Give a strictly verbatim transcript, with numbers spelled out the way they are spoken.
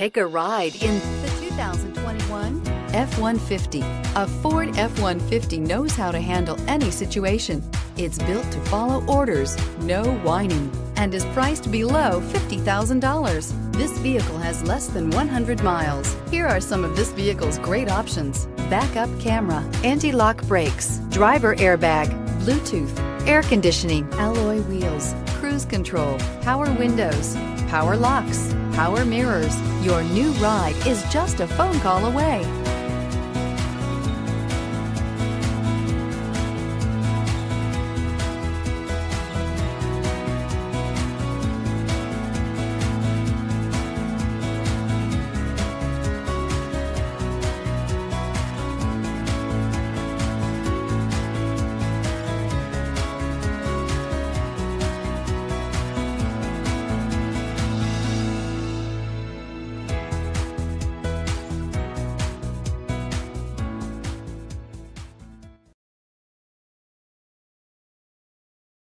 Take a ride in the two thousand twenty-one F one fifty. A Ford F one fifty knows how to handle any situation. It's built to follow orders, no whining, and is priced below fifty thousand dollars. This vehicle has less than one hundred miles. Here are some of this vehicle's great options: backup camera, anti-lock brakes, driver airbag, Bluetooth, air conditioning, alloy wheels, cruise control, power windows, power locks, power mirrors. Your new ride is just a phone call away.